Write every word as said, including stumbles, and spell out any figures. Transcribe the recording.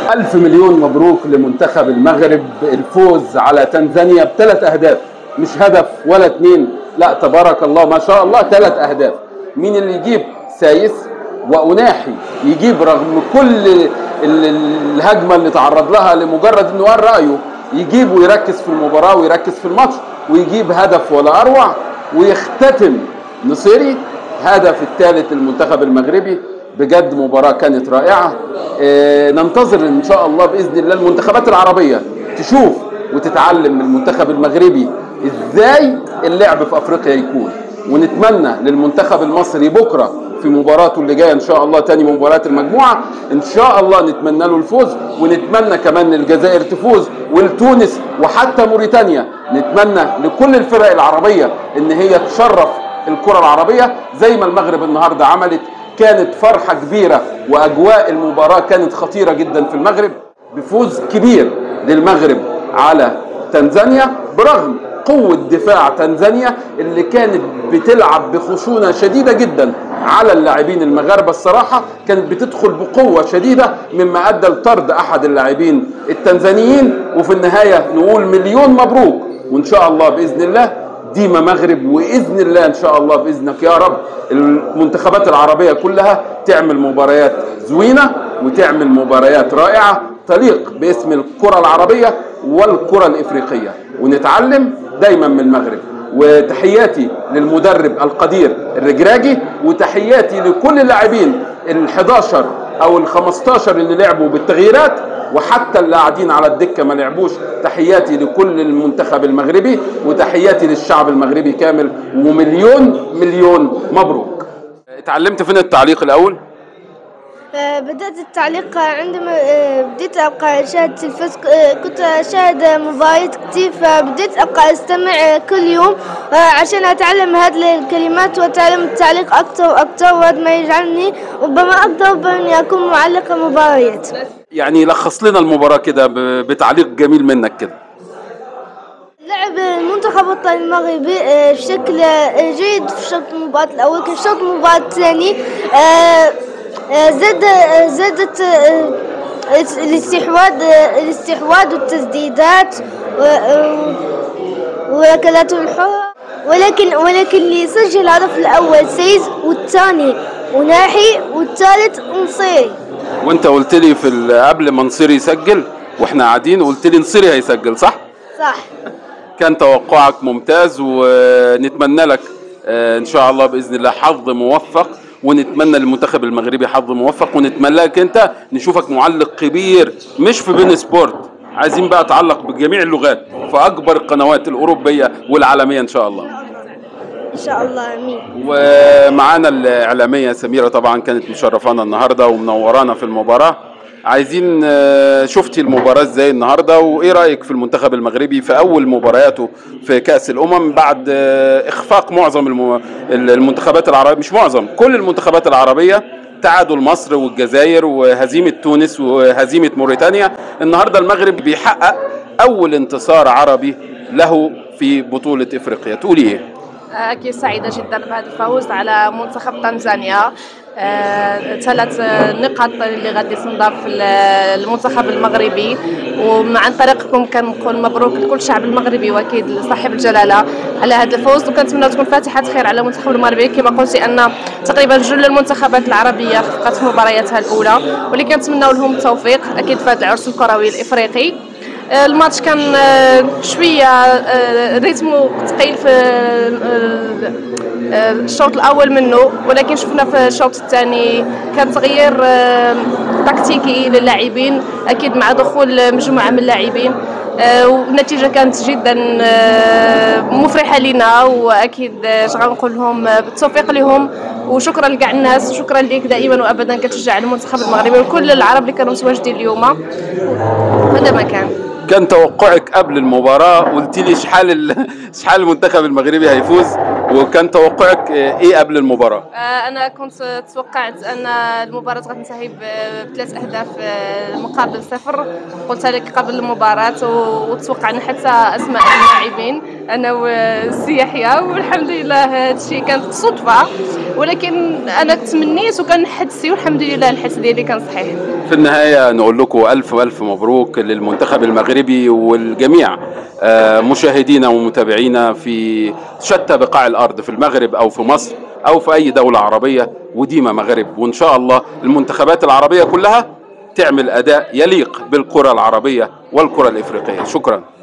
ألف مليون مبروك لمنتخب المغرب، الفوز على تنزانيا بثلاث أهداف، مش هدف ولا اتنين، لا تبارك الله ما شاء الله ثلاث أهداف. مين اللي يجيب؟ سايس وأناحي يجيب رغم كل الهجمة اللي تعرض لها لمجرد إنه قال رأيه، يجيب ويركز في المباراة ويركز في الماتش ويجيب هدف ولا أروع، ويختتم نصيري هدف الثالث للمنتخب المغربي. بجد مباراة كانت رائعة. اه ننتظر ان شاء الله باذن الله المنتخبات العربية تشوف وتتعلم من المنتخب المغربي ازاي اللعب في افريقيا يكون، ونتمنى للمنتخب المصري بكرة في مباراته اللي جايه ان شاء الله تاني مباراه المجموعه ان شاء الله نتمنى له الفوز، ونتمنى كمان للجزائر تفوز ولتونس وحتى موريتانيا. نتمنى لكل الفرق العربيه ان هي تشرف الكره العربيه زي ما المغرب النهارده عملت. كانت فرحه كبيره واجواء المباراه كانت خطيره جدا في المغرب بفوز كبير للمغرب على تنزانيا، برغم قوة دفاع تنزانيا اللي كانت بتلعب بخشونة شديدة جدا على اللاعبين المغاربة. الصراحة كانت بتدخل بقوة شديدة مما أدى لطرد أحد اللاعبين التنزانيين. وفي النهاية نقول مليون مبروك، وإن شاء الله بإذن الله ديما مغرب، وإذن الله إن شاء الله بإذنك يا رب المنتخبات العربية كلها تعمل مباريات زوينة وتعمل مباريات رائعة تليق باسم الكرة العربية والكرة الإفريقية، ونتعلم دايما من المغرب. وتحياتي للمدرب القدير الرجراجي، وتحياتي لكل اللاعبين الحداشر او الخمستاشر اللي لعبوا بالتغييرات، وحتى اللي قاعدين على الدكه ما لعبوش. تحياتي لكل المنتخب المغربي، وتحياتي للشعب المغربي كامل، ومليون مليون مبروك. اتعلمت فين التعليق الاول؟ بدأت التعليق عندما بديت أبقى أشاهد تلفاز، كنت أشاهد مباريات كتير، فبديت أبقى أستمع كل يوم عشان أتعلم هذه الكلمات وأتعلم التعليق أكثر وأكثر، وهذا ما يجعلني ربما أقدر بأني أكون معلق مباريات. يعني لخص لنا المباراة كده بتعليق جميل منك كده. لعب المنتخب الوطني المغربي بشكل جيد في الشوط المباراة الأول. في الشوط المباراة الثاني زاد زادت الاستحواذ الاستحواذ والتسديدات وركلات الحرة، ولكن ولكن اللي سجل الهدف الاول سيز، والثاني وناحي، والثالث نصيري. وانت قلت لي في قبل ما نصيري يسجل واحنا قاعدين قلت لي نصيري هيسجل، صح؟ صح. كان توقعك ممتاز، ونتمنى لك ان شاء الله باذن الله حظ موفق، ونتمنى للمنتخب المغربي حظ موفق، ونتمنى لك انت نشوفك معلق كبير مش في بين سبورت، عايزين بقى تعلق بجميع اللغات في اكبر القنوات الاوروبيه والعالميه ان شاء الله. ان شاء الله امين. ومعانا الاعلاميه سميره طبعا كانت مشرفانا النهارده ومنورانا في المباراه. عايزين شفتي المباراه ازاي النهارده، وايه رايك في المنتخب المغربي في اول مبارياته في كاس الامم بعد اخفاق معظم المنتخبات العربيه، مش معظم، كل المنتخبات العربيه، تعادل مصر والجزائر وهزيمه تونس وهزيمه موريتانيا. النهارده المغرب بيحقق اول انتصار عربي له في بطوله افريقيا، تقولي ايه؟ اكيد سعيده جدا بهذا الفوز على منتخب تنزانيا. آه، ثلاث نقاط اللي غادي تنضاف للمنتخب المغربي، وعن طريقكم كنقول مبروك لكل الشعب المغربي واكيد لصاحب الجلاله على هذا الفوز، وكنتمنى تكون فاتحه خير على المنتخب المغربي. كما قلتي ان تقريبا جل المنتخبات العربيه خفقت مبارياتها الاولى، واللي كنتمناو لهم التوفيق اكيد في هذا العرس الكروي الافريقي. الماتش كان شويه ريتمو ثقيل في الشوط الاول منه، ولكن شفنا في الشوط الثاني كان تغيير تكتيكي للاعبين اكيد مع دخول مجموعه من اللاعبين، والنتيجه كانت جدا مفرحه لنا، واكيد غنقول لهم بالتوفيق لهم، وشكرا لكاع الناس، وشكرا ليك دائما وابدا كتشجع المنتخب المغربي وكل العرب اللي كانوا متواجدين اليوم. هذا ما كان كان توقعك قبل المباراه، قلت لي شحال شحال المنتخب المغربي هيفوز، وكان توقعك ايه قبل المباراه؟ انا كنت توقعت ان المباراه غتنتهي بثلاث اهداف مقابل صفر، قلت لك قبل المباراه، وتوقعنا حتى اسماء اللاعبين. انا والسي يحيى، والحمد لله هذا الشيء كانت صدفه، ولكن انا تمنيت وكنحدسي والحمد لله الحدس ديالي كان صحيح. في النهايه نقول لكم الف الف مبروك للمنتخب المغربي والجميع مشاهدينا ومتابعينا في شتى بقاع الارض، في المغرب او في مصر او في اي دوله عربيه، وديما مغرب، وان شاء الله المنتخبات العربيه كلها تعمل اداء يليق بالكره العربيه والكره الافريقيه. شكرا.